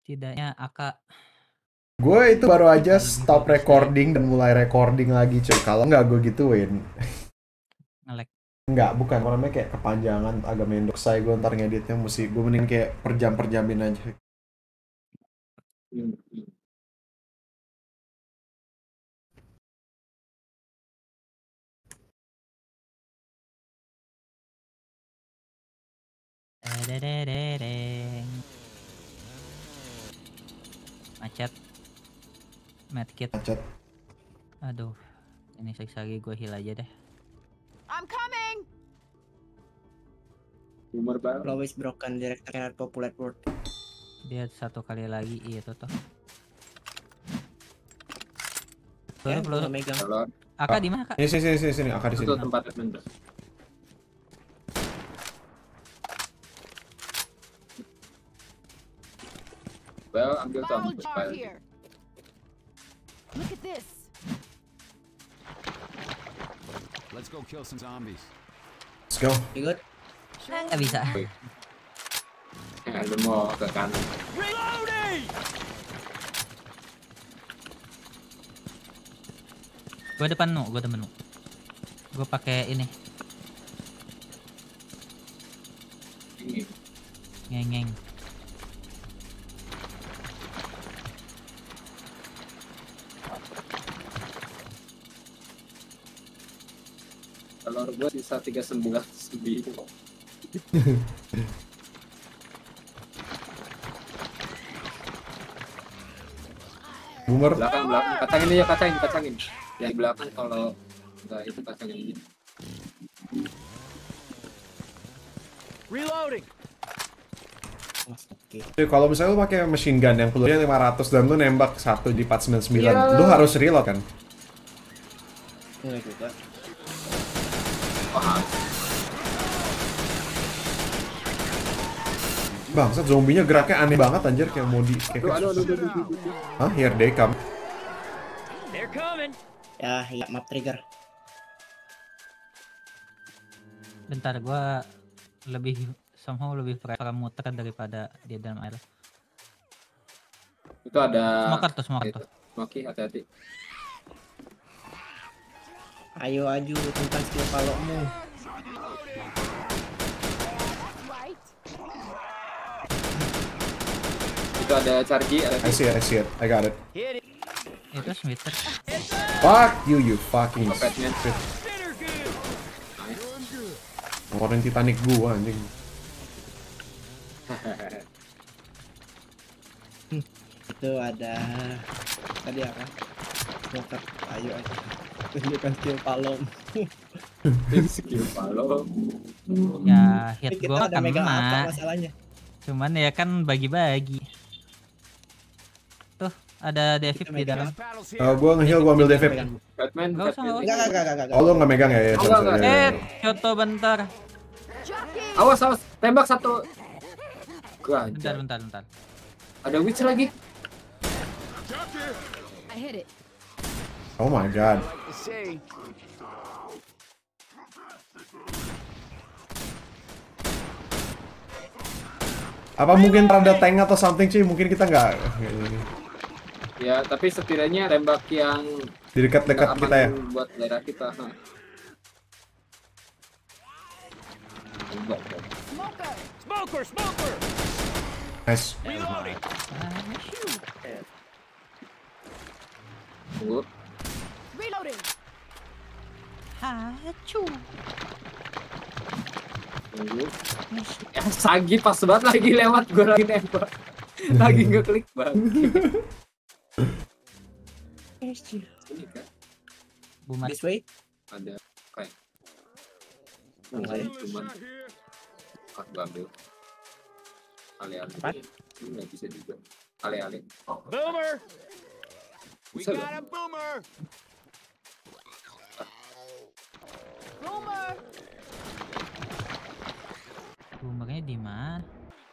Setidaknya Aka Gue itu baru aja lebih stop bagus recording dan mulai recording lagi cuy. Kalau nggak gue gituin. nge-lag. Nggak, bukan. Namanya kayak kepanjangan, agak mendok. Saya gue ntar ngeditnya mesti. Gue mending kayak per jam-jamin aja. Dedededeng. Macet. Medkit. Macet. Aduh. Ini lagi gue heal aja deh. I'm coming. Humor banget. Always broken director cannot populate word. Dia satu kali lagi itu tuh. Ya, Peluru. gua megang. Kalau Aka di mana, Kak? Ini sini. Aka di itu sini. tempat admin. Well, ambil Bottle tuh jar here. Look at this. Let's go kill some zombies. Let's go. You good? Nggak bisa. Lu mau ke kanan. Gue depan nu. Gue pakai ini. Ngeng. Kalau gue sisa 39 lebih. Boomer. Belakang. Kacangin. Ya di belakang kalau enggak itu kacangin ini. Reloading. Oke. Cuy, kalau misalnya lu pakai machine gun yang pelurunya 500 dan lu nembak satu di 499, Iya. lu harus reload kan? Enggak juga. Wah, Bangsat, zombinya geraknya aneh banget anjir, kayak mau di kayak aduh. Hah, here they come. They're coming. Ya, map trigger. Bentar, gue somehow lebih prefer muter daripada di dalam air. itu ada Smoker tuh. Smoky, hati-hati. Ayo aju tentang skill palokmu. Right. Itu ada charge, ada I see it. I got it. Hit it. Itu Smiter. Fuck you fucking Batman. shit. Spinner good. Orang Titanic gua anjing. Itu ada tadi apa? Smoker. Ayo aja. Tunjukkan skill palom. Skill palo. Ya hit Kita gue ada megang apa kena. masalahnya? Cuman ya kan bagi-bagi. Tuh ada David di dalam. Paddles here. Gua nge-heal, gua ambil DV. Megang. Batman. Nggak usah. Enggak. Oh, lu nggak megang ya? Ya, sorry, Enggak. sorry. Kyoto bentar. Jockey. Awas, tembak satu. Gajah. Bentar. Ada witch lagi. I hit it. Oh my god. To say. Apa mungkin rada tank atau something cuy? Mungkin kita nggak Ya, tapi setidaknya tembak yang di dekat-dekat nggak kita ya. aman buat daerah kita. Enggak. Smoker. Nice. Reloading. Tunggu. Reloading. Hacu. Tunggu. Sagi pas banget lagi lewat gue lagi nembak. Lagi ngeklik banget. Ini kan Bumat. This way. ada kayak Oke. cuman gue ambil ale-ale. Apa? Ini nggak bisa juga. Ale-ale. Boomer. We Bisa got loh. a boomer. Boomer. Bumernya di mana?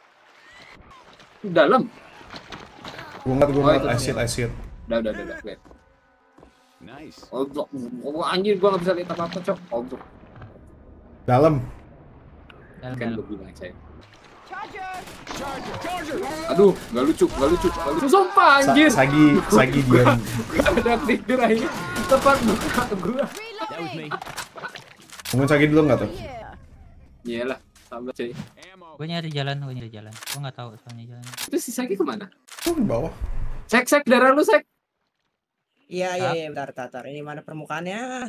Dalam. Gua ngeliat, Oh, I itu see it. Udah. Lihat. Nice. Oh, anjir gua nggak bisa lihat apa-apa, Cok. Oh, Dalam. kan Dalam. lu bilang saya. Charger. Aduh, nggak lucu. Sumpah anjir. Sagi diam. Gak ada tidur aja. Tepat muka gua. That was me. Ngomong Sagi dulu nggak tuh? Yeah. Iyalah, sabar cuy. Ammo. Gue nyari jalan. Gue nggak tahu soalnya jalan. Itu si Saki kemana? Oh, di bawah. Sek darah lu sek. Iya, bentar. Ini mana permukaannya?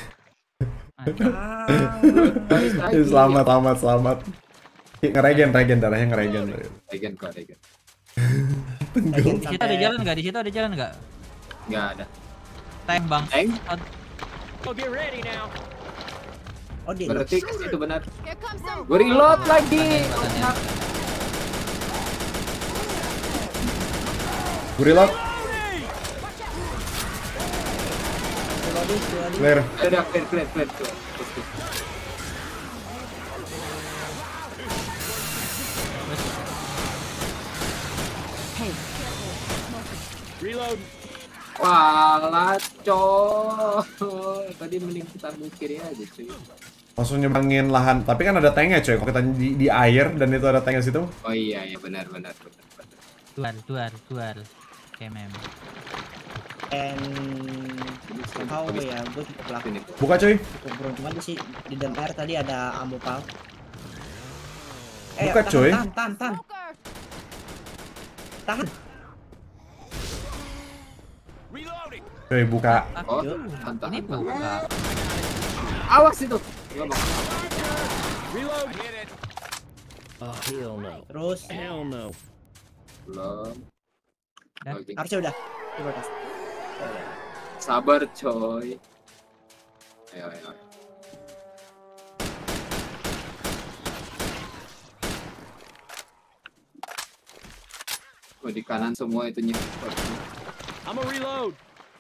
Selamat. Ngeregen darahnya ngeregen. Regen kok. Di situ ada jalan nggak? Nggak ada. Tank bang. Tank? Oh, get ready now. Oh, dia. Berarti itu benar. Here comes some. Gue reload lagi. Gue reload. Clear. Udah clear. Reload. Walah, coy. Tadi mending kita mikir aja cuy. Langsung nyebangin lahan. Tapi kan ada tanknya coy. Kalau kita di air dan itu ada tanknya situ. Oh iya benar. Tuar. KMM. Somehow ya, gue cukup laku. Buka coy. Cukup beruntung aja sih di dalam air tadi ada ammo pal. Buka, coy. Tahan. Smoker. Tahan. Reloading. Coy, buka. Oh, Ini tahan. buka. Awas itu. Gua mau. Reload. Hit it. Oh, hell no. Terus Hell no. Belum. Dah. Oke. harusnya udah. Coba tes. Sabar coy. Ayo. Oh, di kanan semua itu nyekot. I'm a reload.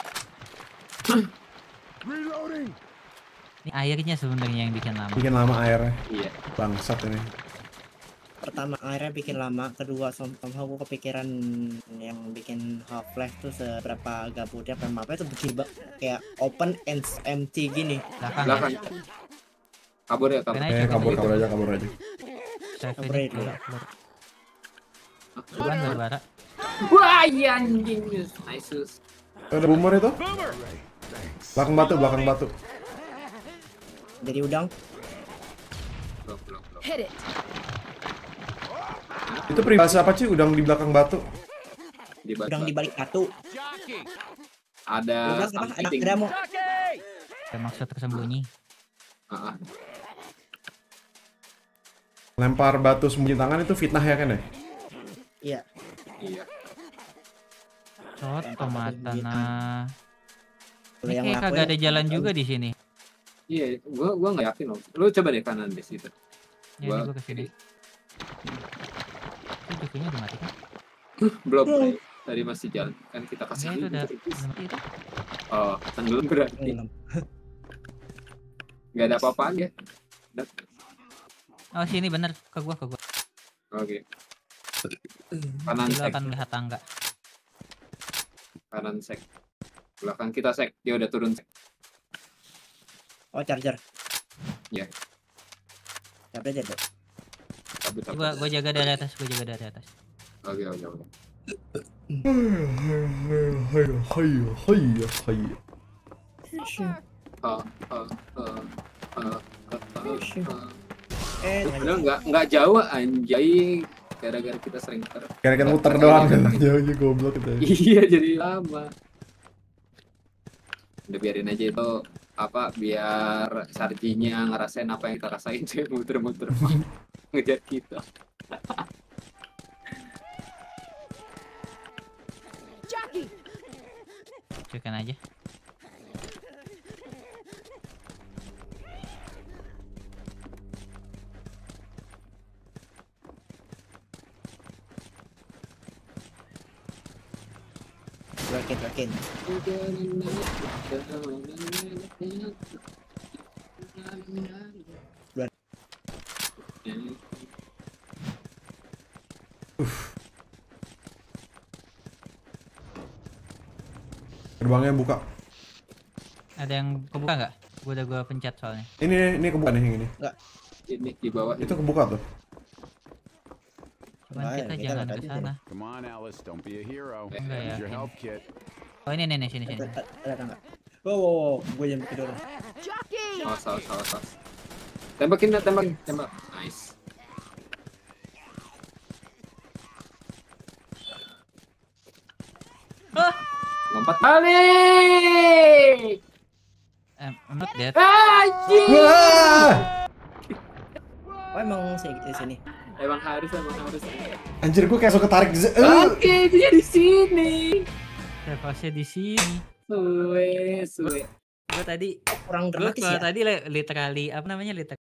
Reloading. Ini airnya sebenarnya yang bikin lama. Bikin lama airnya. Iya. Bangsat ini. Pertama airnya bikin lama, kedua somehow gue kepikiran yang bikin Half-Life tuh seberapa gabutnya mapnya tuh bikin kayak open and empty gini. Belakang. Kabur ya, kabur. Kena Kabur aja. Save Kabur ini. aja dulu. Keluar. Bukan berbara. Wah, iya anjing. Nice. Ada boomer itu? Boomer. Belakang batu. Jadi udang. Belum. Hit it. Itu peribahasa apa sih? Udang di belakang batu. Di batu. Udang di balik batu. Jockey. Ada Udang apa? something. Ada mau. Jockey. Ada maksud tersembunyi. Ah. Lempar batu sembunyi tangan itu fitnah ya kan ya? Iya. Iya. Soto mata nah. Kalau Ini yang kayak ngelakuin- kagak ada jalan juga di sini. Iya, gua nggak yakin loh. Lu coba deh kanan di situ. Ya, ini gua kesini. Itu jukunya udah mati kan? Belum. Tadi masih jalan. Kan kita Ya, kasih. itu udah mati itu. Oh, tenggelam berarti. Tenggelam. Nggak ada apa-apaan ya. Oh, sini bener ke gua. Oke. Kanan Lu sek. akan melihat tangga. Kanan sek. Belakang kita sek. Dia udah turun sek. Oh, charger. Iya. Charger aja deh. Tapi. Gua jaga dari atas. Oke. Nggak jauh anjay. Gara-gara kita sering Kira-kira muter doang kan. Jauhnya goblok itu. Iya, jadi lama. Udah biarin aja itu apa biar Sarjinya ngerasain apa yang kita rasain sih, muter-muter ngejar kita. Jockey. Cuekin aja. Rokin. Gerbangnya buka. Ada yang kebuka nggak? Gua pencet soalnya. Ini kebuka nih yang ini. Ini di bawah Itu kebuka tuh. Ah, kita kita jangan nggak ke tadi sana. Come on, Alice. Don't be a hero. Enggak ya. Here's your health kit. Oh ini nih sini. Ada nggak? Wow, gue yang bikin dulu. Jockey! Awas. Tembakin. Nice. Ah! Lompat balik. I'm not dead. Anjing. Wah! Oh emang sih di sini. Emang harus. Anjir gue kayak so ketarik. Oke, dia di sini. Repasnya di sini. Suwe. Gue tadi Kurang Gue dramatis kalau ya. tadi literally apa namanya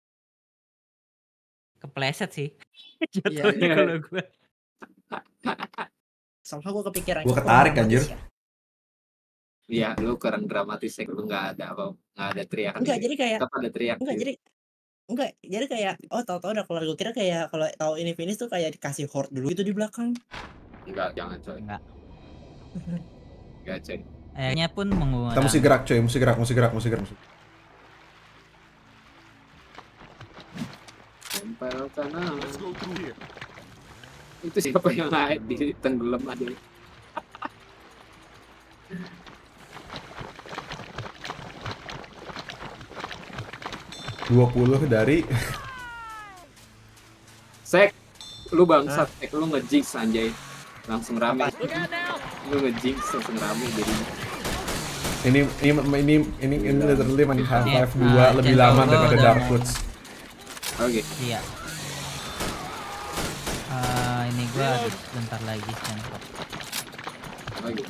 kepleset sih. Iya. Jatuhnya kalau gue. Somehow gue kepikiran. Gua kok ketarik, kurang dramatis anjir. ya. Iya, lu kurang dramatis ya, lu nggak ada teriakan. Enggak, jadi kayak Tetap ada teriak. enggak, jadi kayak tahu-tahu udah keluar. Gue kira kayak kalau tahu ini finish tuh kayak dikasih horde dulu itu di belakang. Enggak, jangan coy. Enggak. Enggak coy. Akhirnya pun Kita menggunakan mesti gerak coy, mesti gerak. Tempel kanan. Let's go through here. Itu siapa yang di tenggelam aja? 20 dari Sek, lu bangsat, Sek, lu nge-jinx anjay. Langsung rame. Lu nge-jinx langsung rame jadi. ini literally main Half-Life 2 Nah, lebih Chainsaw lama Gua daripada udah Dark mau- Woods. Oke. Iya. Ini gua habis bentar lagi kan. Oke.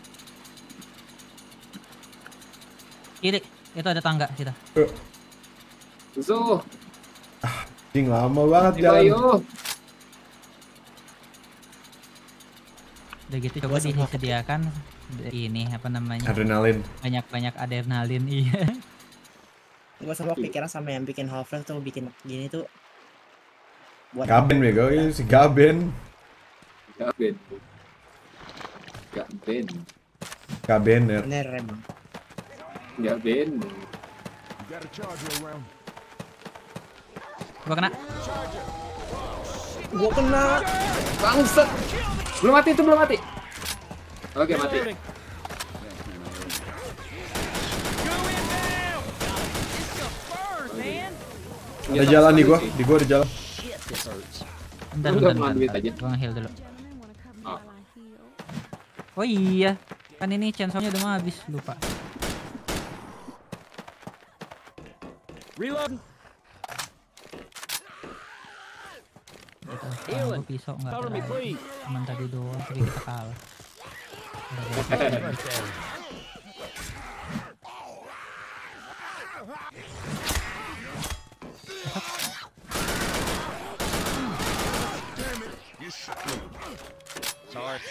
Kiri, itu ada tangga kita. Zo, Anjing lama banget ayo. jalan. Udah gitu coba disediakan ini apa namanya? Adrenalin. Banyak adrenalin iya. Gue sama pikiran sama yang bikin Half-Life tuh bikin gini tuh buat Gaben bego, ini si Gaben. Gabener. bener emang. Gaben. You got a charger around. Gua kena. Gue kena. Bangsat. Belum mati. Oke, mati. Ada jalan di gua ada jalan. Bentar, Lu bentar, nggak ngambil bentar. aja? Gua nge-heal dulu. Oh. Oh iya, kan ini chainsaw-nya udah mau habis, lupa. Reload. Gua pisau nggak Cover me, ada. please. Cuman tadi doang, tapi kita kalah. Right there. Sorry.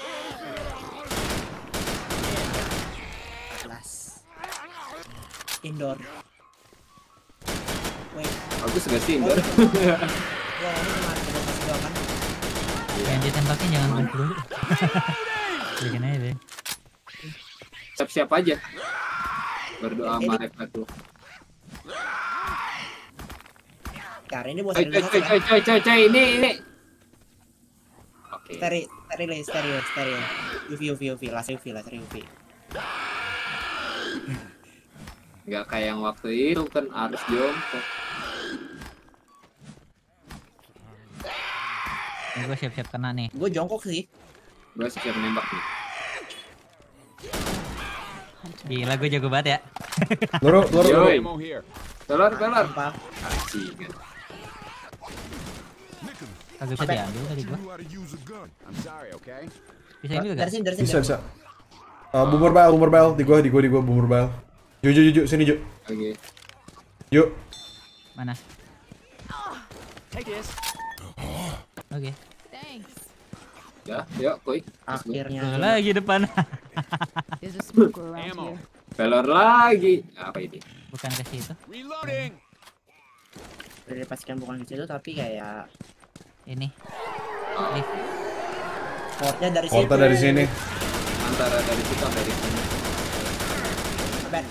Kelas. Indoor. Wait, Bagus gak sih, Indor? wah ini cuma ada pas doang kan? Yang ditembakin jangan kumpul dulu. Bikin aja deh. Siap-siap aja. Berdoa sama refleks lu. Karena ini bos Coy, ini. Oke. stereo. UV, laser UV. Nggak kayak yang waktu itu kan harus jongkok. Ini gua siap-siap kena nih. Gue jongkok sih. Gue siap nembak nih. Gila gua jago banget ya. Loro. Yoi. Ammo here. Pelor. Apa? Anjing. Kagak bisa diambil tadi gua. Knew how to use a gun. I'm sorry, okay? Bisa ambil Dari gak? sini. Bisa. Bumur bal, di gua bumur bal. Ju, sini Ju. Oke. Yuk. Mana? Take this. Oke. Thanks. Ya, yuk, kuy. Akhirnya. Gua lagi depan. There's a smoker around Ammo. here. Pelor lagi. Apa ini? Bukan ke situ. Reloading. Udah dipastikan bukan ke situ tapi kayak Ini. portnya dari situ. Porta dari sini. Antara dari situ atau dari sini. Ben.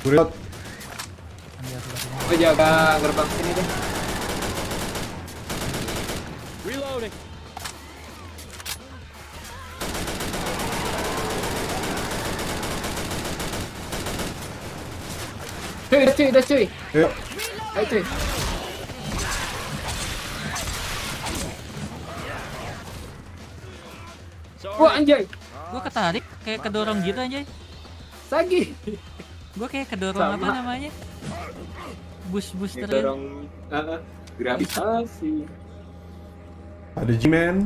Gue reload. Ambil sebelah sini. Gue jaga gerbang sini deh. Reloading. Cuy, udah cuy. Yuk. Ayo cuy. Wah anjay, Gue ketarik kayak kedorong gitu anjay. Sagi. Gue kayak kedorong apa Sama. namanya? Bus terus. Dorong gravitasi. Ada G-Man.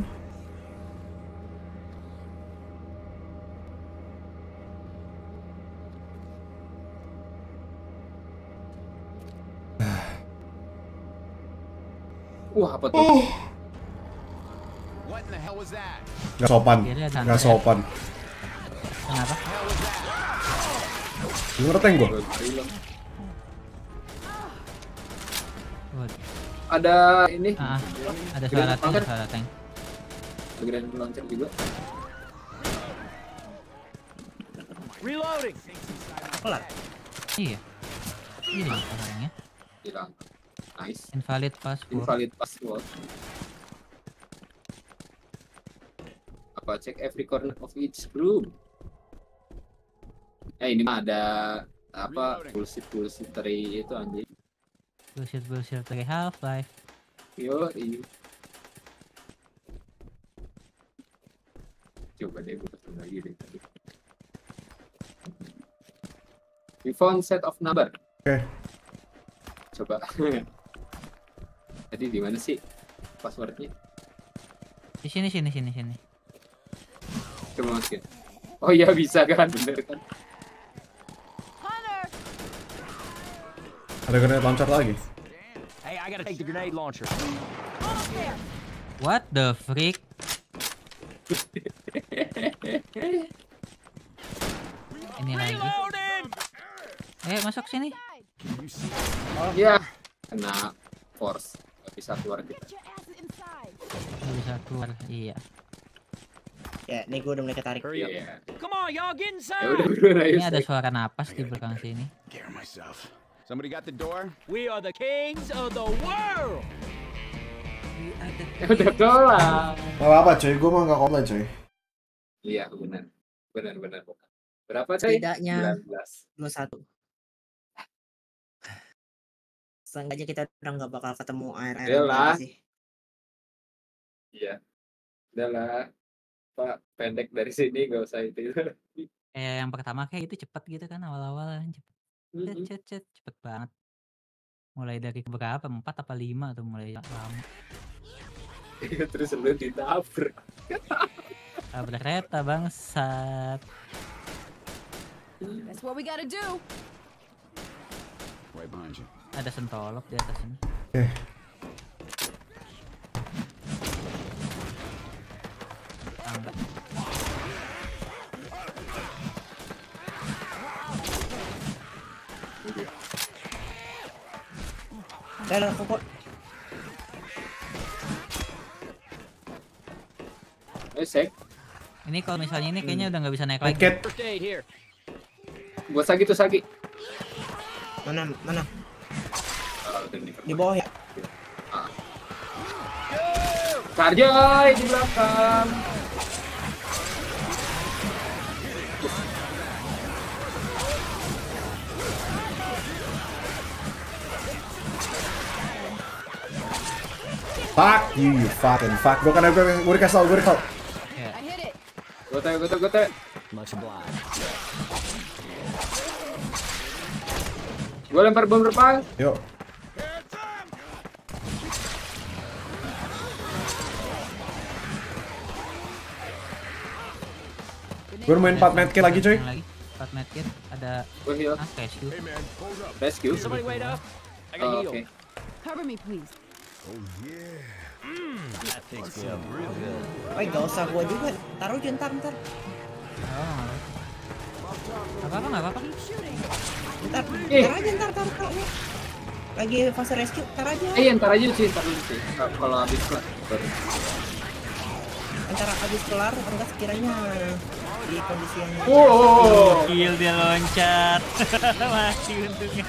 Wah apa tuh? What in the hell was that? Gak sopan. Kiri ada Gak sopan. Kenapa? Lu ngerteng gue? Gua reload. Good. Ada ini. Ada suara tank, ada suara tank. Grenade launcher juga. Reloading. Kelar. Iya. Hilang orangnya. Hilang. Nice. Invalid password. Invalid password. Apa check every corner of each room. Ini mah ada apa bullshit dari itu anjing. Bullshit dari Half-Life. Yo, iya. Coba deh gue ketemu lagi deh tadi. We found set of number. Oke. Coba. Tadi di mana sih passwordnya? Di sini. Coba masukin. Oh iya bisa kan, bener kan? Hunter! Ada grenade launcher lagi. Hey, I gotta take the grenade launcher. Almost there! What the freak? Ini lagi. Reloading. Masuk sini. Iya. Kena force. Gak bisa keluar kita. Get your asses inside! Nggak bisa keluar. Iya. Ya, nih gue udah mulai ketarik. Hurry up. Iya. Come on, y'all get Ya udah inside. bro, ayo. Ini ada suara napas di belakang sini. Scare myself. Somebody got the door? We are the kings of the world. Ya udah kelar. Gak apa-apa coy, gue mah gak komplain coy. Iya benar. Berapa coy? Setidaknya 19. 21. Seenggaknya kita udah nggak bakal ketemu air Iyalah. sih. Iya. Udahlah. Pak, pendek dari sini gak usah itu. Yang pertama kayak itu cepet gitu kan awal-awal cepet banget. Mulai dari berapa? 4 apa 5 tuh mulai lama. Terus lu ditabrak. Tabrak kereta bangsat. That's what we gotta do! Right behind you. Ada sentolop di atas ini. Enggak. Udah kok. Sek. Ini kalau misalnya ini kayaknya udah nggak bisa naik lagi. Paket. First aid here. Buat Sagi tuh Sagi. Mana? Oh, udah nih. Di bawah ya. Sarjay di belakang. Fuck you fucking fuck. Gue dikasih tau. I hit it! Gote. Much obliged. Gue lempar bom depan. Yuk. Gue nemuin 4 medkit lagi coy. Yang lagi 4 medkit ada Gue heal. rescue. Rescue. Somebody wait up. I got Oh, heal. oke. Cover me, please. That fixed me up real good. Gak usah gua juga. Taruh aja ntar. Oh, nggak apa-apa. Keep shooting! Ntar aja taruh. Lagi fase rescue, ntar aja. Ntar aja sih, ntar dulu sih. Kalau habis kelar. Baru. Antara habis kelar, enggak sekiranya di kondisi yang Wow. Kill dia loncat. Mati untungnya.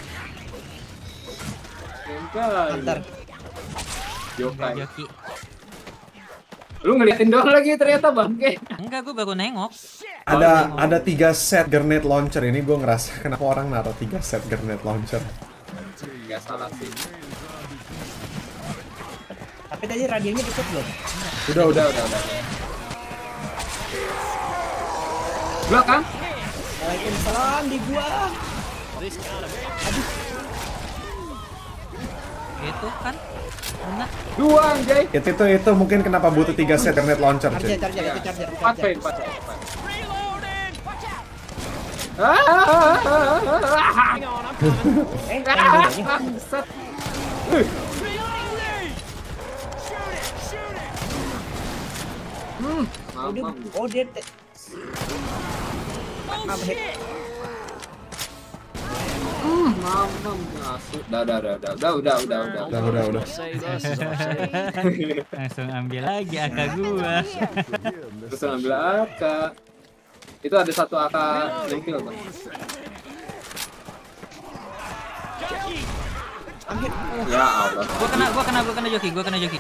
antar. Yokai. Joki. Lu ngeliatin doang lagi ternyata bangke. Enggak, gue baru nengok. Ada 3 set grenade launcher ini, gue ngerasa kenapa orang naruh 3 set grenade launcher. Enggak salah sih. Tapi tadi radionya deket belum? Udah. Belakang. Waalaikumsalam di gua. Itu kan. Benar. 2 anjay. Itu mungkin kenapa butuh 3 set grenade launcher, cuy. Charger itu charger. 4 poin. Bangsat. Mamam. Oh dia apa hit? Mamam masuk. Udah. Udah. Langsung ambil lagi AK gua. Terus ambil AK. Itu ada 1 AK nyempil, Bang. Ya Allah. Gua kena joki.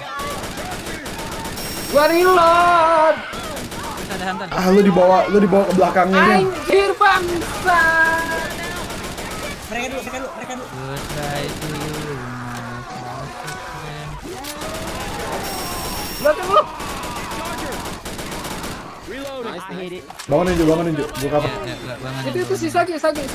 Gua reload. Terus ada hantar. Lu dibawa ke belakangnya dia. Anjir bangsa. Mereka dulu. Goodbye to you. Belakang lu. Reloading. Bangun Inju. Gua cover. Ya, bangun. Itu si Sagi.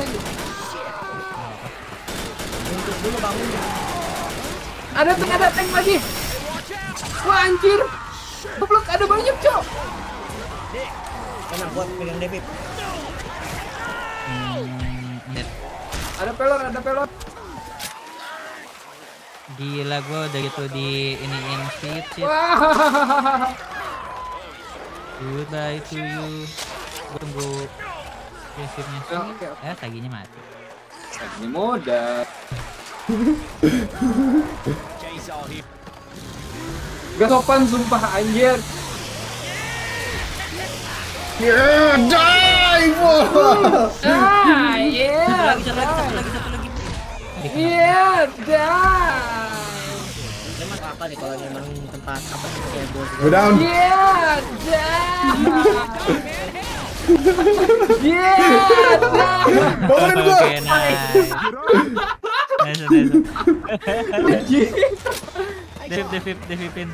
Dulu bangun. Ada tank lagi. Wah anjir. Goblok ada banyak, Cok. Kena buat pegang David. Net. Ada pelor. Gila, gua udah gitu di iniin shit. Wah. Goodbye to you. Gua tunggu resipnya sih. Oke. Taginya mati. Ini modal. Gak sopan sumpah anjir. Yeah, die! Satu lagi. Iya, dah. Emang apa nih kalau memang tempat apa sih kayak bos? Go down. Iya, dah. Iya, dah. Bangunin gua. Oke, nice. Devipin.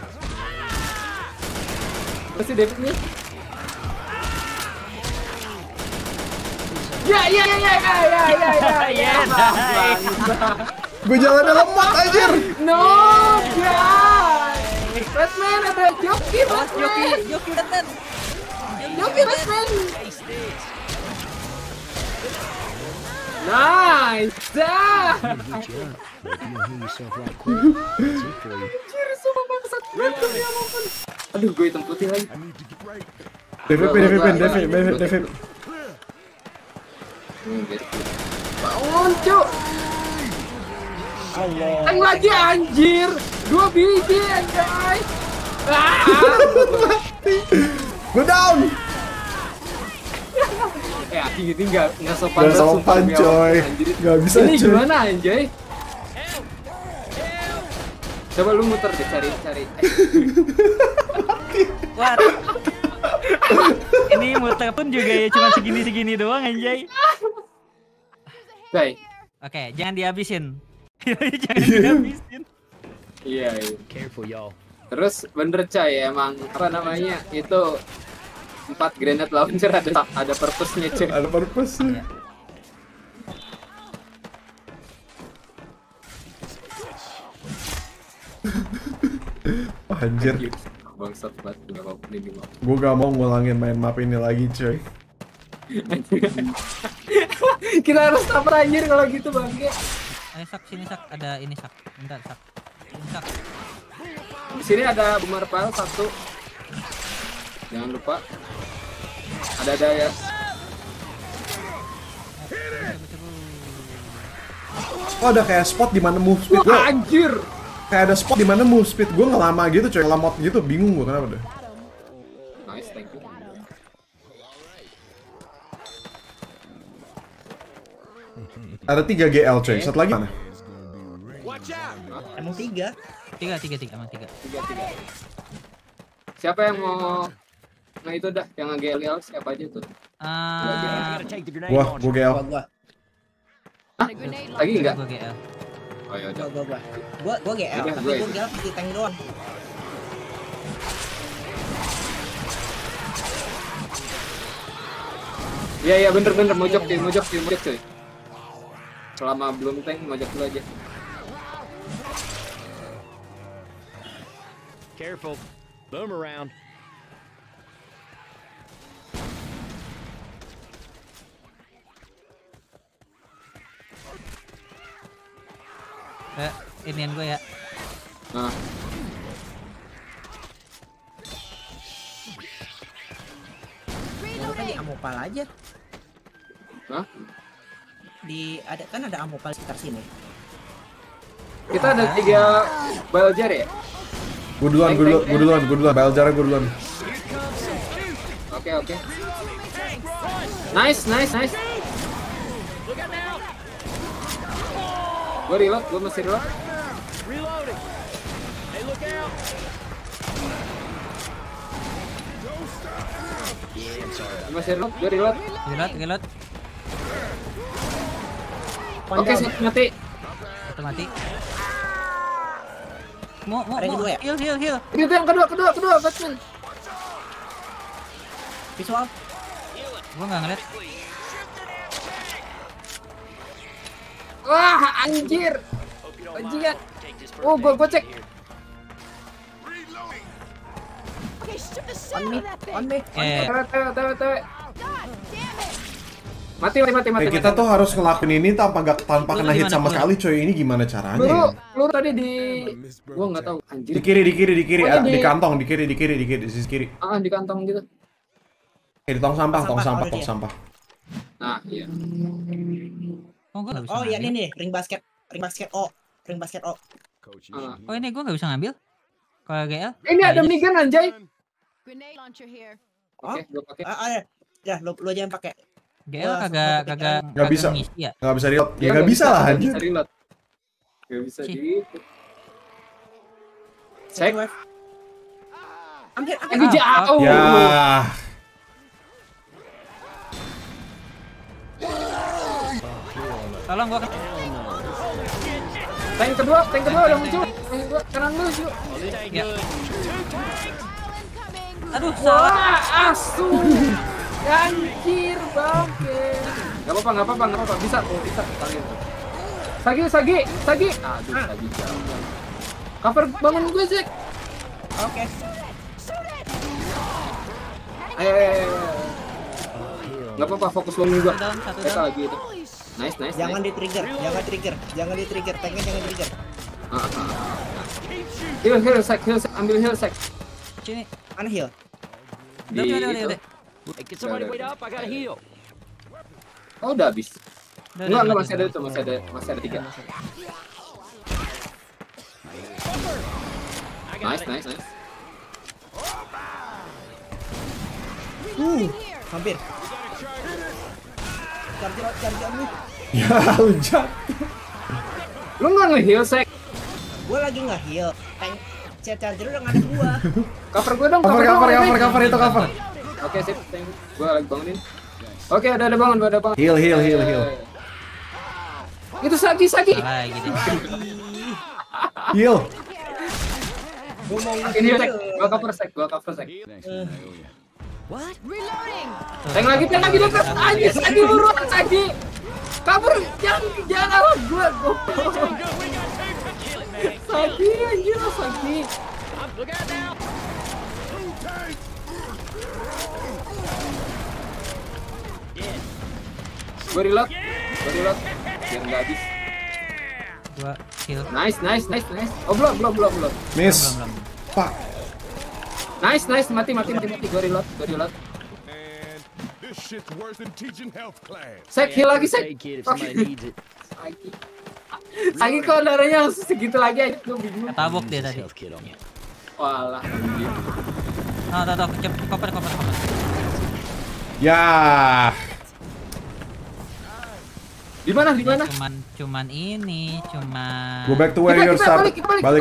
Pasti David nih. Ya. Gue jalannya lemot anjir. No, guys. Batman ada joki, Batman. Joki datang. Joki, Batman. Nice, dah. Anjir, semua bangsat Batman ya ampun. Aduh, gue hitam putih lagi. Devip. Bangun, Cuk. Tank lagi anjir. 2 biji anjay. Go down. Ya, gini enggak sopan. Gak sopan coy. Gak bisa Ini coy. gimana anjay? Coba lu muter deh cari. What? Ini muter pun juga ya cuma segini doang anjay. Baik. Oke, jangan dihabisin. Jangan dihabisin. Iya. Careful, y'all. Terus bener coy, emang apa namanya? Itu 4 grenade launcher ada purpose-nya coy. Ada purpose. Anjir. Bangsat banget enggak apa-apa ini mah. Gue gak mau ngulangin main map ini lagi coy. Kita harus sabar anjir kalau gitu bangke. Ayo sini sak, ada ini sak. Bentar sak. Ini sak. Di sini ada bumar pile 1. Jangan lupa. Ada ya. Oh ada kayak spot di mana move speed gue. Wah, anjir. Kayak ada spot di mana move speed gue nggak lama gitu coy, lemot gitu, bingung gue kenapa deh. Nice, thank you. Ada 3 GL coy. Satu lagi mana? Watch out! Emang 3. Tiga, emang tiga. Tiga. Siapa yang mau itu dah yang GL siapa aja tuh? Gotta take the grenade Gua launcher. GL. Gua. Hah? A grenade Lagi launcher. enggak? Gua GL. Oh ya udah. Gua GL, Iya, tapi gue. gua GL pakai tank doang. Iya bener mojok cuy. Selama belum tank mojok dulu aja. Careful. Boom around. Inian gue ya. Nah, Gua kan di Amopal aja. Hah? Ada Amopal sekitar sini. Kita ada 3 Baljar ya? Gua duluan. Baljarnya gua duluan. Oke. Nice. Gua masih reload. Reloading. Hey, look out. Yeah, I'm sorry. Gua masih reload, gua reload. Reload. Oke, satu mati. Satu mati. Mau Ada yang kedua ya? heal. Itu yang kedua, Batman. Visual. Gua nggak ngeliat. Wah, anjir. Bajingan. Oh, gua cek. Okay, shoot the shit On out me. of that thing. On me. Tewe. God damn it. Mati. Kita tuh harus ngelakuin ini tanpa kena hit sama sekali coy. Ini gimana caranya ya? Lu tadi di gua enggak tahu anjir. Di kiri. Oh, Di kantong, di kiri, di sisi kiri. Di kantong gitu. Di tong sampah. Tong sampah. Nah, iya. Oh, gua nggak bisa Oh iya ngambil. ini nih, ring basket O. Coach, Oh, ini gua nggak bisa ngambil. Kalau GL. Ini ada minigun anjay. Grenade launcher here. Oke, gua pakai. Ada. Ya, lu aja yang pakai. GL Wah, kagak Nggak bisa. ngisi ya. Nggak bisa reload. Ya nggak bisa lah anjir. Nggak bisa Cih. gitu. Second Cek. wave. Ambil. Aduh, jauh. Ya. Tolong gua Tank kedua udah muncul. Tank kedua kanan lu, yuk. ya. Incoming. Aduh, salah. Wah, asu. Anjir, bangke. Gak apa-apa. Bisa. Sagi. Aduh, Sagi jauh. Cover bangun gue, Zek. Oke. Ayo. Gak apa-apa, fokus bangun gue. Satu down. Lagi itu. Nice. Jangan di-trigger. Tanknya jangan di-trigger. Heal, sek. Ambil heal, sek. Sini. Mana heal? Di itu. Hey, can somebody wait up? I gotta heal. Oh, udah habis. Udah, Enggak, masih ada itu, masih ada 3. Nice. Hampir. Charger lu. Ya hujan. Lu nggak nge-heal, sek. Gua lagi nge-heal. Tank charger udah ngadep gua. Cover gue dong, Cover itu cover. Oke, sip. Gue lagi bangunin. Oke, udah bangun. Heal. Itu Sagi. Salah gitu. Heal. Gua mau Ini sek. Gua cover sek. What? Reloading. Tank lagi dekat. Anjir, Sagi buruan, Sagi. Cover, jangan lawan gua. Sagi, anjir, Sagi. Look out now. Gua reload. Biar nggak habis. Gua heal. Nice. Oh, belum. Miss. Belum. Pak. Nice. Mati. Gua reload. man, this shit's worse than teaching health class. Sek, heal lagi, Hey, sek. kid, if somebody needs it. Sagi kok darahnya langsung segitu lagi aja. Gua bingung. Ketabok dia tadi. Health kit on you. Walah, anjir. Tuh, cover. Ya. Di mana? Di mana? Cuman ini, Go back to where you start. Balik.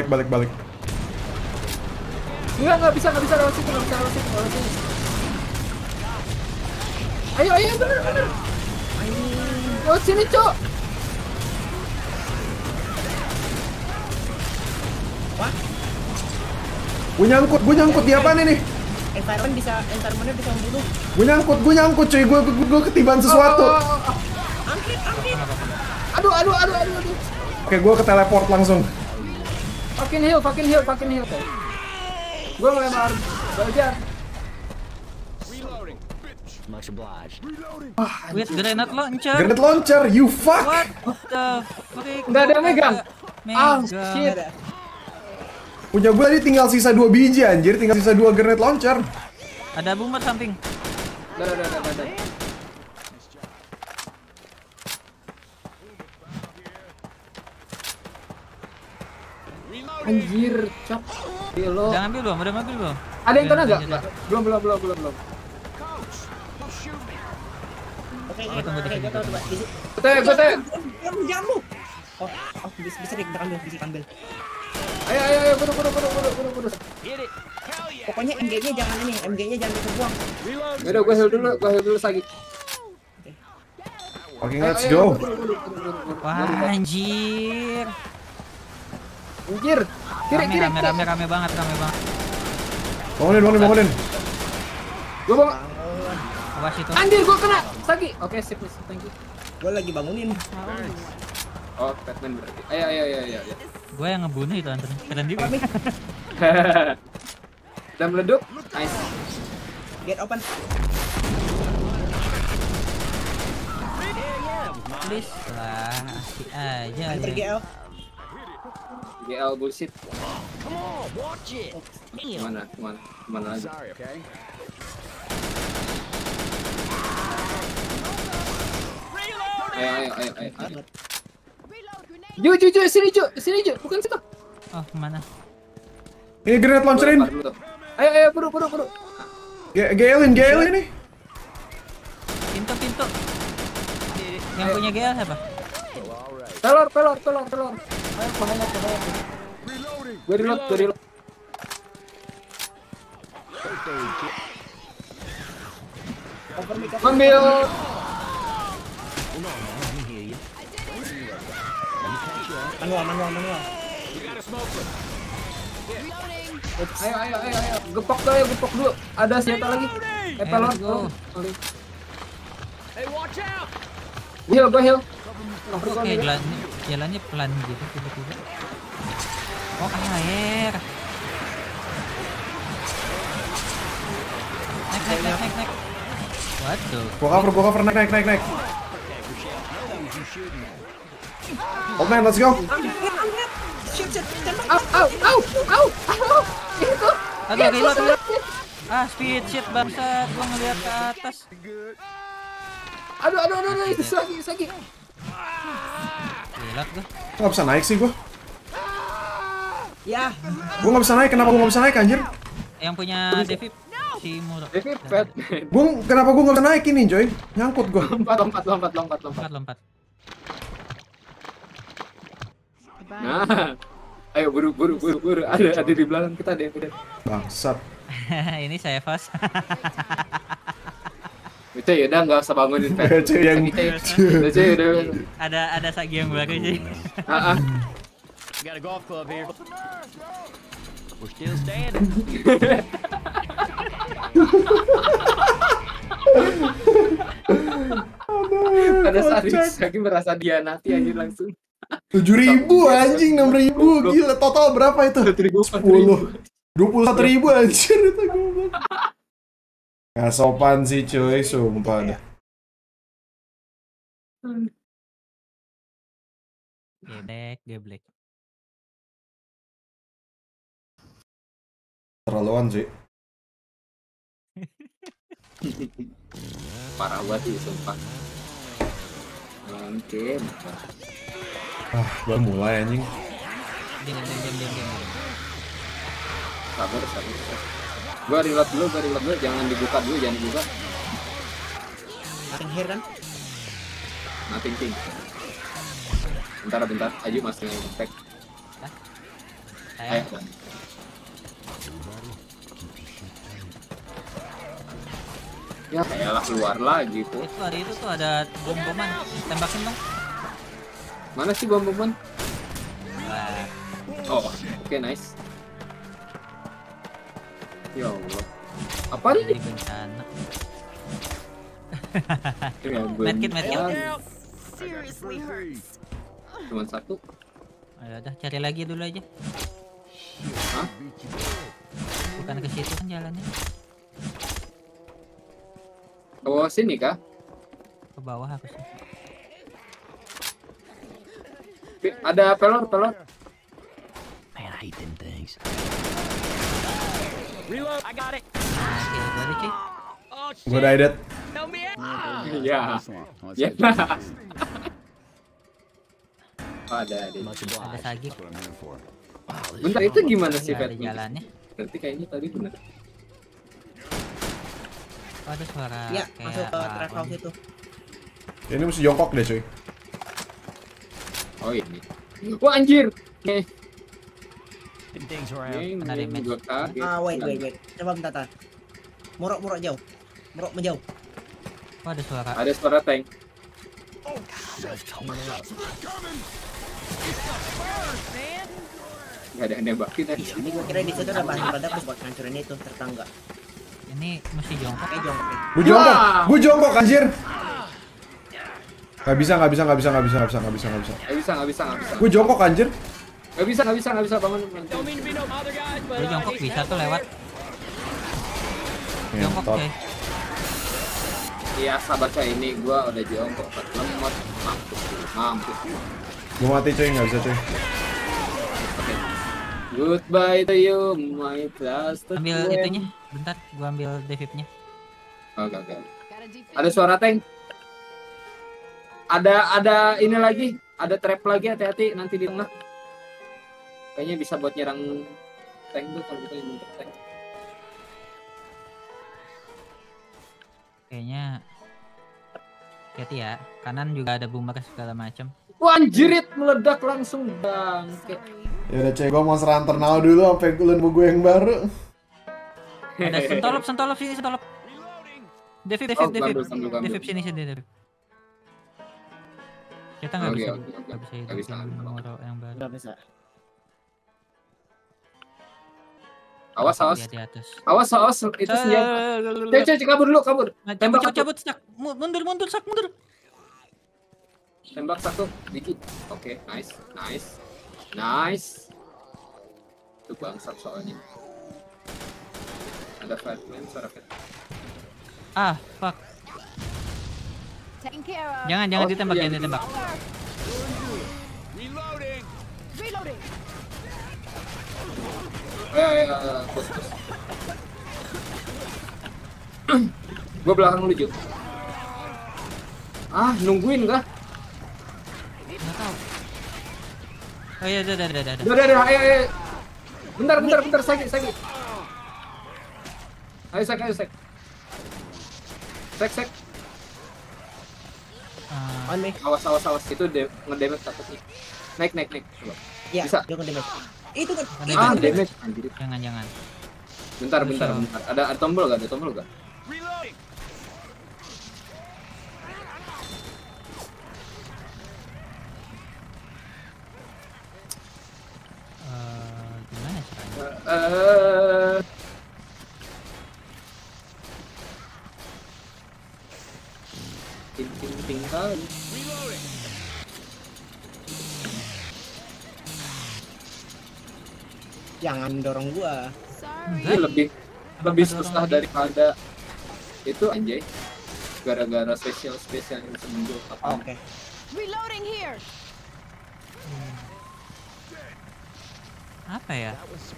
Enggak bisa lewat situ, lewat sini. Ayo, bener. Lewat sini, Cok. Gue nyangkut di apaan ini? Environment-nya bisa membunuh. Gue nyangkut cuy, gue ketiban sesuatu. Angkrit. Aduh. Oke, gue ke teleport langsung. Fucking heal. Gue ngelempar bajar. Much obliged. Wait, grenade launcher. Grenade launcher, you fuck. What the freak? Nggak ada yang megang. Megang. Shit. Punya gue tadi tinggal sisa 2 biji anjir, tinggal sisa 2 grenade launcher. Ada boomer samping. Udah. Anjir, Cok. Lo. Udah ngambil belum? Ada yang kena nggak? Belum. Oke, tunggu di sini. gue tahu coba. Bete. Jangan lu. Oh, bisa diambil. Ayo, buru. Hit it. Pokoknya MG-nya jangan dibuang. Yaudah, gue heal dulu lagi. Oke, let's go. Wah, anjir. Kiri. Rame banget. Bangunin. Gue bangun. Awas itu. Anjir, gue kena. Sagi. Oke, sip. Thank you. Gue lagi bangunin. Oh, Batman berarti. Ayo. Gue yang ngebunuh itu anterin. Keren juga. Udah meleduk. Nice. Get open. Please lah, asik aja. Hunter GL. GL bullshit. Come on, watch it. Damn. Mana lagi? Sorry, okay? Ayo. Reload grenade. Ju, sini Ju, bukan situ. Oh, kemana? Ini grenade launcherin. Ayo, buru. GL-in nih. Pintu. Yang punya GL siapa? Pelor. Ayo, bahaya. Gue reload. Ambil. Manual. Reloading. Ayo. Gepok dulu. Ada senjata lagi. Pelor. let's go. Hey, watch out. Gue heal. Oke, jalannya pelan gitu tiba-tiba. Oh, air. Naik. Waduh. Gua cover naik. Oh man, let's go. Au. Itu. Aduh, reload. Ah, speed shit bangsat. Gua ngeliat ke atas. Aduh, itu lagi. Reload gua. Gua nggak bisa naik sih gua. Ya. Gua nggak bisa naik. Kenapa gua nggak bisa naik anjir? Yang punya Devip si Muro. Devip Batman. Kenapa gua nggak bisa naik ini, Joy? Nyangkut gua. Lompat. Nah. Ayo buru. Ada di belakang kita deh. Bangsat. Ini saya fast. Udah ya udah enggak usah bangunin Pat. Udah. Ada Sagi yang baru sih. Heeh. Got a golf club here. We're still standing. Pada saat Sagi merasa dianati anjir langsung. 7.000 anjing, 6.000 gila. Total berapa itu? 10. 21.000 anjir itu goblok. Gak sopan sih cuy, sumpah dah. Geblek. Terlaluan sih. Parah banget sih sumpah. Oke. Baru mulai anjing. Diam. Sabar. Gua reload dulu, jangan dibuka. Makin hair kan? nothing thing. Bentar, Aju masih nge-pack. Saya Ya kayalah keluar lagi tuh. itu hari itu tuh ada bom-boman, tembakin dong. Mana sih bom-boman? Wah, Oh, oke, nice. Ya Allah. Apa jadi nih? bencana. Ya, Medkit. Seriously hurts. Cuman satu. Ayo udah cari lagi dulu aja. Hah? Bukan ke situ kan jalannya. Ke bawah sini kah? Ke bawah aku sih. Ada pelor. Man, I hate them things. Reload. I got it. Nah, kill gua deh, cuy. Oh Gue shit. diedet. Help me out. Iya. This long. Let's Ya. get this. Ada. Much Ada obliged. sagi. That's what I'm here for. Bentar, itu gimana sih, Nggak ada Pet? jalannya. Berarti kayaknya tadi bener. Oh, ada suara Ya, kayak masuk ke trap apa. house itu. Ini mesti jongkok deh cuy. Oh ini. Wah anjir. Them things were out. Kena damage. Gua kaget. Wait. Coba bentar, tar. Murok jauh. Murok menjauh. Oh, ada suara. Ada suara tank. Gak ada yang nembakin tadi. Ini gua kira di situ ada bahan peledak buat ngancurin itu, ternyata enggak. Ini mesti jongkok. Kayak jongkok deh. Gue jongkok anjir. Gak bisa. Gak bisa. Gue jongkok anjir. Gak bisa bangun. Don't mean to be no bother, guys, but Lu jongkok bisa tuh lewat. Jongkok, Ngentot. coy. Iya sabar coy, ini gua udah jongkok. Lemot. Mampus. Gue mati cuy, gak bisa cuy. Goodbye to you, my trusted Ambil friend. itunya. Bentar, gua ambil devipnya. Oke. Ada suara tank. Ada ini lagi. Ada trap lagi, hati-hati nanti di tengah. Kayaknya bisa buat nyerang tank tuh kalau kita nyerang tank. Kayaknya hati ya. Kanan juga ada boomer segala macam. Wah anjirit meledak langsung bangke. Ya udah cuy, gue Monster Hunter now dulu sampai gue nemu gue yang baru. Ada sentolop sini, sentolop. Devip. Sambil. Devip sini Devip. Kita nggak Oke, bisa, oke. nggak bisa Nggak bisa. hidupin Moro yang baru. Enggak bisa. Awas. Dia di atas. Awas itu senjata. Cek kabur dulu, kabur. Nah, Tembak cabut, Sak. Mundur, Sak, mundur. Tembak satu dikit. Oke, nice. Itu bangsat soalnya. Ada fireman, suara fireman. Ah, fuck. Taken care of. Jangan Oh, ditembak, iya. jangan ditembak. Reloading. Reloading. Bos. Gua belakang lu, Ju. Nungguin kah? Nggak tahu. Oh iya, udah. Udah, ayo. Bentar, sakit. Ayo, Sek. Sek. On me. Awas. Itu ngedamage takutnya. Naik. Coba. Iya, Bisa. dia kena damage. Itu kan. Damage. Anjir. Jangan. Bentar. Ada tombol gak? Reloading. Gimana caranya? Ting kali. Reloading. Jangan dorong gua. Sorry. Ini lebih susah daripada itu anjay. Gara-gara spesial yang seminggu apa? Oke. Reloading here. Apa ya?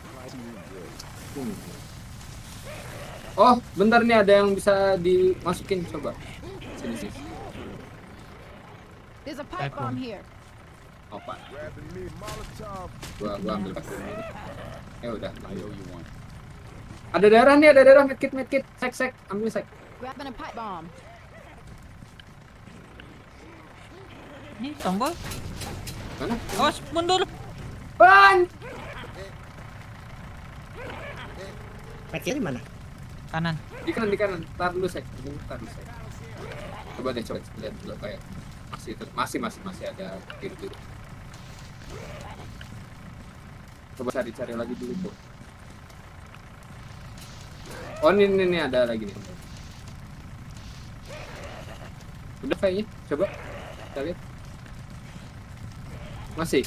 Oh, bentar nih ada yang bisa dimasukin coba. Sini. There's a pipe bomb here. Apa? Gua ambil pakai ini. Udah. Ada darah medkit. Sek, ambil sek. Grabbing a pipe bomb. Ini tombol. Mana? Awas, mundur. Ban! Packnya di mana? Kanan. Di kanan. Tar dulu, Sek. Coba deh, lihat dulu kayak masih ada kiri. Coba cari lagi dulu, Bu. Oh, ini ada lagi nih. Udah kayaknya. Coba kita lihat. Masih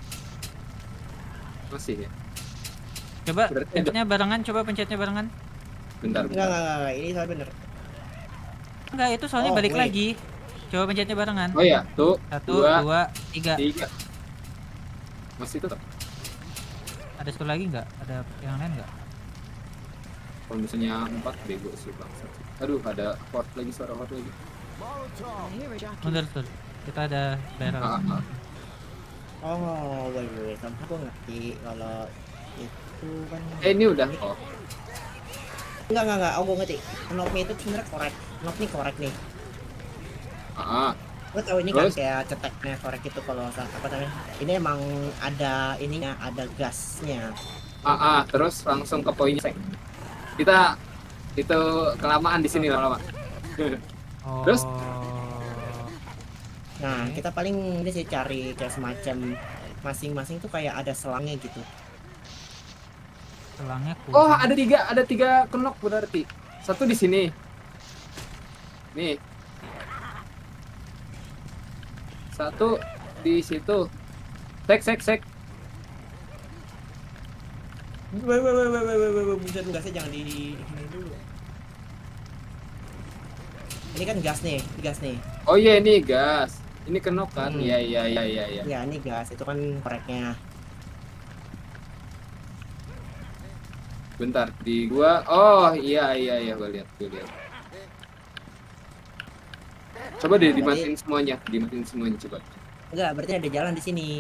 ya. Coba Berarti pencetnya barengan, pencetnya barengan. Bentar. Enggak, ini soal bener. Enggak, itu soalnya Oh, balik wait. lagi. Coba pencetnya barengan. Oh ya, tuh. 1, 2, 2, 3. 3. Masih tetap. Ada satu lagi nggak? Ada yang lain nggak? Kalau misalnya 4 bego sih bangsa. Aduh, ada suara hot lagi. I hear a jockey. Mundur. Kita ada barrel. Oh, wait. Sama aku ngerti kalau itu kan. Ini udah. Oh. Enggak. Aku ngerti. Knob-nya itu sebenarnya korek. Knob nih korek nih. Lo tahu ini kan Terus? kayak ceteknya korek itu kalau apa namanya? Ini emang ada ininya, ada gasnya. Terus langsung ke poinnya, Sek. Kita itu kelamaan di sini lama-lama. Oh. Terus? Nah, kita paling ini sih cari kayak semacam masing-masing tuh kayak ada selangnya gitu. Selangnya kurang. Oh, ada tiga kenok berarti. Satu di sini. Nih. Satu di situ. Sek. Wait, buset gasnya jangan di ini dulu. Ini kan gas nih. Oh iya, ini gas. Ini kenok kan? Iya. Ya, ini gas, itu kan koreknya. Bentar, di gua. Oh, iya, gua lihat. Coba deh dimatiin semuanya, coba. Enggak, berarti ada jalan di sini.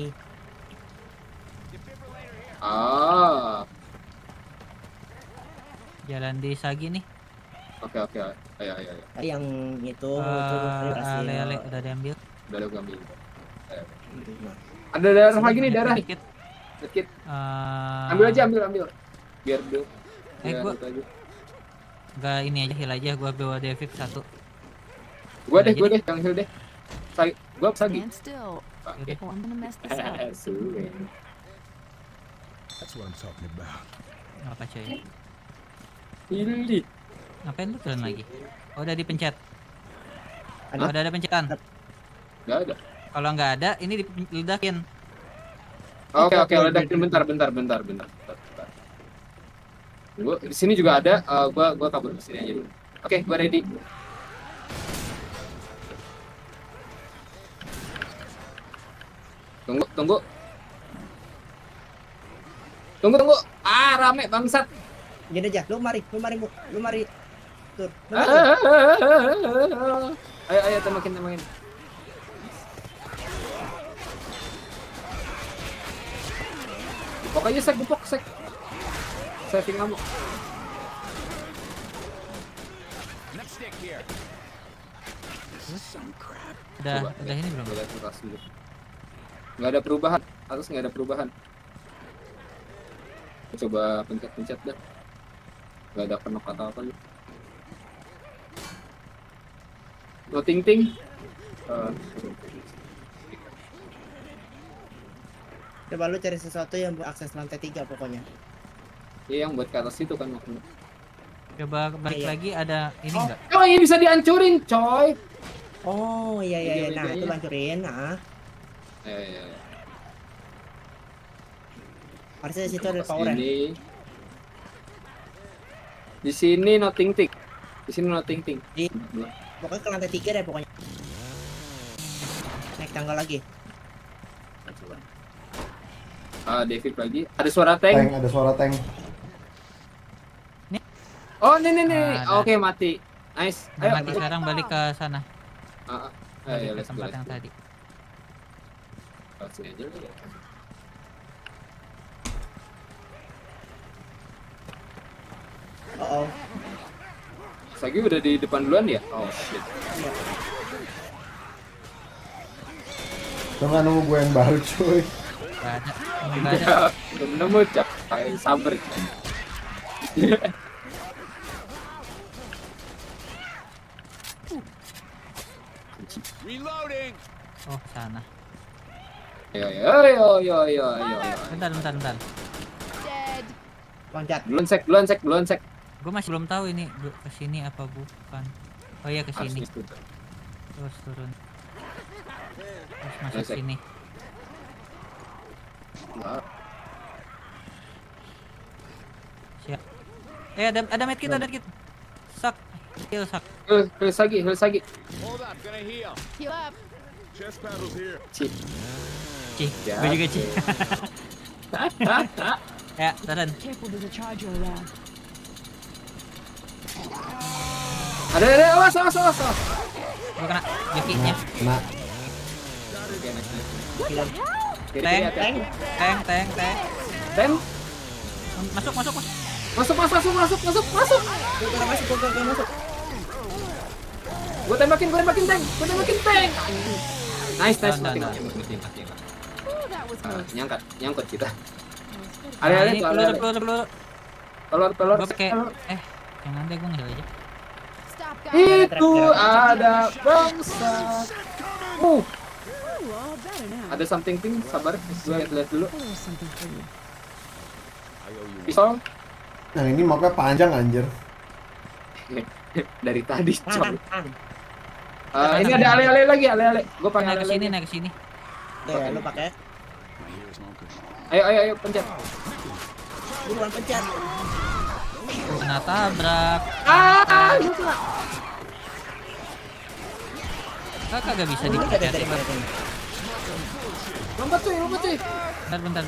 Jalan di Sagi nih. Oke. Ayo. Tadi yang itu berhasil. Ale udah diambil. Udah gua ambil. Ayo. Nah, Ada darah lagi nih, darah. Dikit. Ambil aja. Biar dulu. Gua enggak ini aja, heal aja. Gua bawa Devik 1. Gua deh, yang heal deh. Gua Sagi. Stand still. Oke. Oh, I'm gonna mess this up. That's what I'm talking about. Apa coy? Ini. Ngapain lu turun lagi? Oh, udah dipencet. Ada? Udah ada pencetan. Enggak ada. Kalau nggak ada, ini diledakin. Oke, ledakin bentar. Gua di sini juga ada. Gua kabur ke sini aja dulu. Oke, gua ready. Tunggu. Rame bangsat. Gini aja, lu mari. Tur. Ayo temakin. Pokoknya gepok. Saving ammo. Next stick here. Udah ini belum? Nggak ada perubahan. Atas nggak ada perubahan. Coba pencet dah. Nggak ada kenok atau apa nih. No ting. Coba lu cari sesuatu yang buat akses lantai 3 pokoknya. Iya, yang buat ke atas itu kan maksudnya. Coba balik Iya. lagi, ada ini enggak? Oh, ini bisa dihancurin, coy. Oh, iya. Nah, itu Iya. hancurin. Nah, Iya. harusnya di situ ada power ya. Di sini no ting. Pokoknya ke lantai 3 deh pokoknya. Naik tangga lagi. David lagi. Ada suara tank. Ada suara tank. Oh, nih. Ada. Oke, mati. Nice. Udah Ayo. mati, sekarang balik ke sana. Ayo, Balik ke let's go. tempat yang tadi. Sini aja. Oh. Sagi udah di depan duluan ya? Oh shit. Lo nggak nemu gue yang baru cuy. Gak ada. Gak ada. Belum nemu cak. Sabar. Cak. Reloading. Oh, sana. Yo. Bentar. Loncat. Belum sek. Gue masih belum tahu ini kesini apa bukan. Oh iya kesini. Harus gitu. Terus turun. Terus masuk Sek. sini. Siap. Ada medkit, ada medkit. Sak. Heal sak. Heal lagi. Hold up, gonna heal. Heal up. Chest paddles here. Cih. Cih. Ya, Gue juga cih. Ya, turun. Careful, there's a charger around. Ada, awas. Gue kena jokinya. Nah, Oke, next. Kiri, Tank. hati-hati. Tank. Tank. Masuk. Masuk. Gue kena masuk. Gue tembakin tank. Nice. Down. Mati. Oh, that was close. Nyangkut kita. Nah, Ada ini peluru. pelor. Gue pakai yang ada gue nggak aja. Stop, guys. Itu ada bangsa. Ooh, all better now. Ada something pink, sabar. Gue lihat dulu. Oh, there's something for you. Pistol yang ini mapnya panjang anjir. dari tadi, coy. Tang. Ini ada ale lagi. Gue pakai ale lagi. Naik ke sini. Oke, lu pakai. Ayo pencet. Buruan pencet. Kena tabrak. Lupa. Kagak bisa Ini dipencet. dari mana? Lompat cuy. Bentar.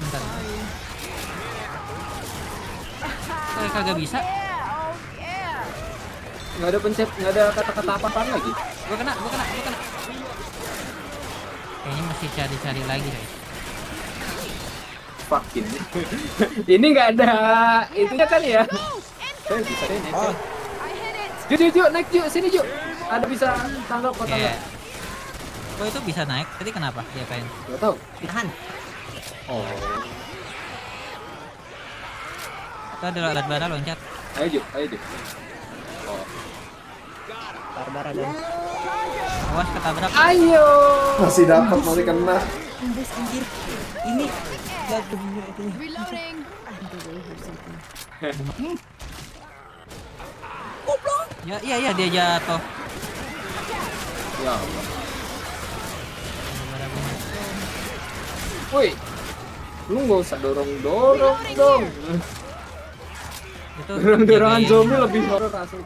Kagak bisa. Yeah, oh yeah. Nggak ada pencet, nggak ada kata-kata apa-apa lagi. Gue kena. Kayaknya mesti cari lagi guys. Fucking. Ini nggak ada itunya kan ya? Bisa deh naik. Oh, I hit it. Ju, naik Ju, sini Ju. Ada bisa tangga kok tangga. Oh itu bisa naik. Tadi kenapa? Diapain? Gak tahu. tahan. Oh. Itu ada alat bara loncat. Ayo Ju. Oh. Barbara dan Awas ketabrak. Ayo. Masih dapat, masih kena. Tembus anjir. Ini gak bener itu. Reloading. I think I really heard something. Ya dia jatuh. Ya Allah. Woi. Lu nggak usah dorong dong. Itu Dorongan jagain. zombie lebih horor asli.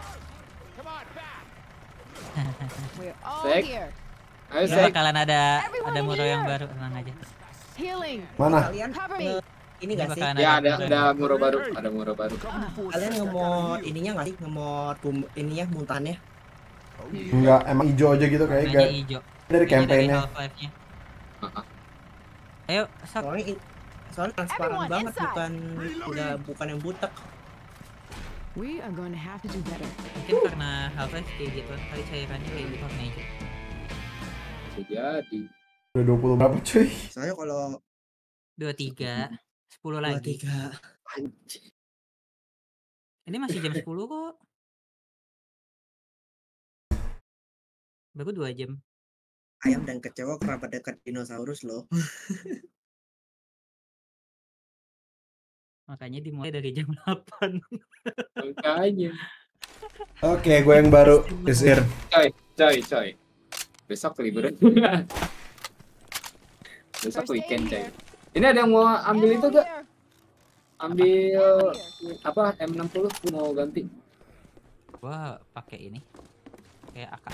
We're all Sek. here. Ayo Ini Sek. bakalan ada Everyone muro yang here. baru, tenang aja. Healing. Mana? Kalian Cover me. ini gak sih? bakalan Ya muro ada muro baru, Kalian ngemod ininya nggak sih? Ngemod ininya muntahannya? Enggak, emang hijau aja gitu kayak warnanya gak hijau. dari Kayaknya campaign-nya. Half-Life-nya. Ayo, sak. Soalnya transparan Everyone banget, inside. bukan yang butek. We are going to have to do better. Mungkin karena Half-Life kayak gitu, kali cairannya kayak gitu warna hijau. Jadi. Udah 20 berapa cuy? Soalnya kalau 23, 10 lagi. 23 Anjir. Ini masih jam 10 kok. Baru 2 jam. ayam dan kecewa kerabat dekat dinosaurus loh. Makanya dimulai dari jam 8. Makanya. Oke, gue yang baru. Isir. Coy. Besok liburan. Besok First aid weekend coy. here. Ini ada yang mau ambil itu Ammo gak? here. Ambil Ammo here. apa M60 mau ganti. Gua pakai ini. Kayak AK.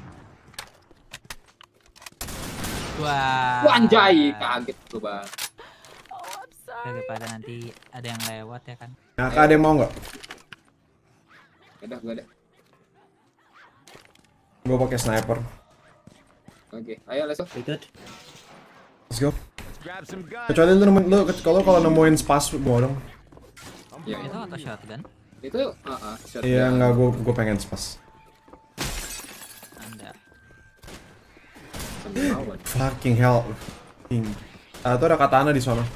Wah. Wah anjay, kaget tuh bang. Oh, I'm sorry. Daripada nanti ada yang lewat ya kan. Nah, ada yang mau nggak? Gak ada. Gue pakai sniper. Oke, ayo let's go. Ikut. Let's go. Let's grab some guns. Kecuali lu kalau nemuin spas gua dong. Ya, Itu atau shotgun? itu shotgun. Iya, enggak, gue pengen spas. Anda. Fucking hell. Tuh ada katana di sana.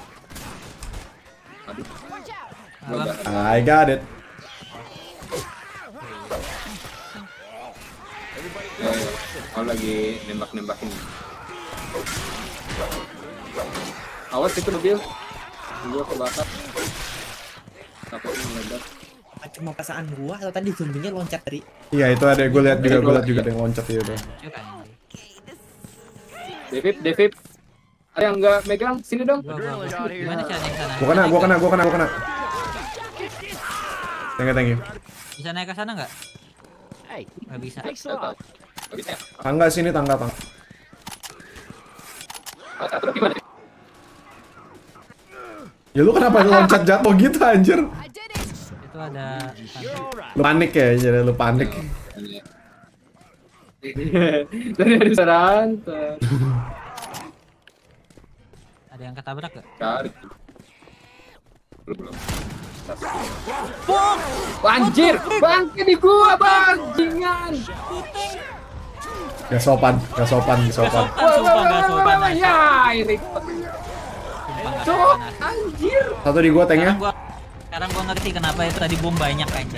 Aduh. I got it. Oh lagi nembak-nembakin. Awas itu mobil. Gua kebakar. Takutnya meledak. Cuma perasaan gua atau tadi zombinya loncat dari. Iya itu ada, gue lihat juga ada yang loncat itu. Devip. Ada yang nggak megang? Sini dong. Gimana caranya ke sana? Gua kena. Thank you. Bisa naik ke sana nggak? Nggak bisa. Tangga sini, tangga. Ya lu kenapa loncat jatuh gitu anjir? Itu ada. Lu panik ya, jadi lu panik. Tadi ada serantai. Ada yang ketabrak gak? Cari. Belum. Anjir, bangke di gua bajingan. Gak sopan. Sumpah gak sopan. Ya, ini. Cok, anjir. Satu di gua tanknya. Sekarang gua ngerti kenapa itu tadi bom banyak aja.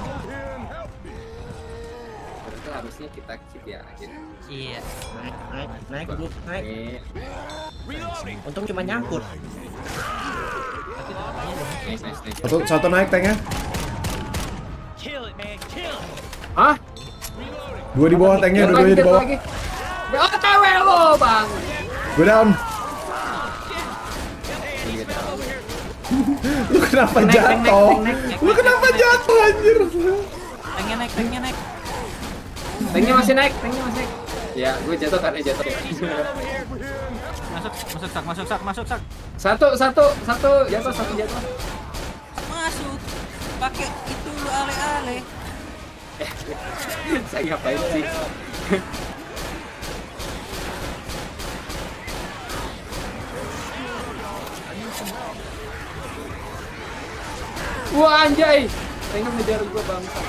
Itu harusnya kita keep ya aja. Iya. Naik dulu, naik. Untung cuma nyangkut. Nice. Satu naik tanknya. Hah? Dua di bawah tanknya, dua di bawah. Oh, cewek lo, Bang. Gue down. Lu kenapa jatuh? Lu kenapa jatuh anjir? Tanknya naik. Tanknya masih naik. Ya, gue jatuh karena jatuh. Masuk sak. Satu jatuh. Masuk. Pakai itu lu ale-ale. Saya ngapain sih? Wah anjay, tanknya ngejar gua bangsa.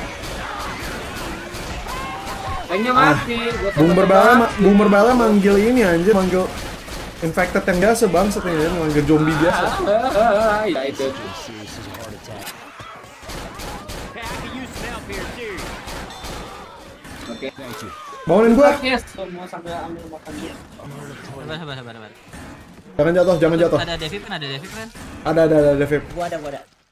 Tanknya mati. Bung Berbala manggil ini anjir, manggil infected yang biasa bangsa ini, manggil zombie biasa. Ya itu. Oke. Bangunin gua. Yes, mau sampai ambil makan dia. Sabar. Jangan jatuh. Ada Devip kan? Ada Devip. Gua ada.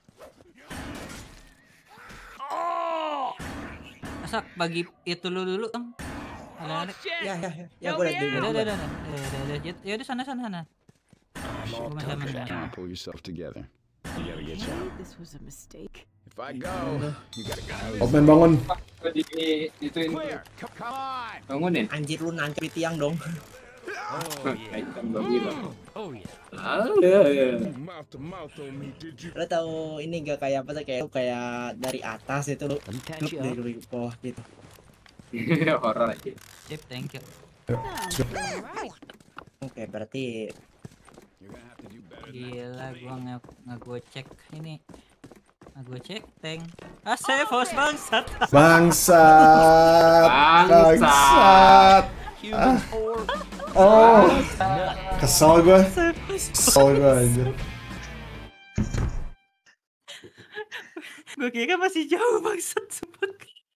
Masak bagi itu lu dulu, Bang. Ale-ale. Ya gua ada dulu. Udah. Ya udah sana. Gua masih Pull yourself together. You gotta get you. This was a mistake. If I go, you gotta go. Outman bangun. Dituin. Come on. Bangunin. Anjir lu nancep di tiang dong. Naikkan babi bang. Oh yeah. Mouth to mouth on me, did you? Lo tahu ini gak kayak apa sih, kayak dari atas itu lu dari bawah gitu. Horor aja. Sip, thank you. Oke, berarti You're gonna have to do better. Gila, gua ngegocek ini. Ngegocek tank. Bos bangsat. Bangsat. Oh. Kesel gua anjir. Gua kira masih jauh bangsat sempet.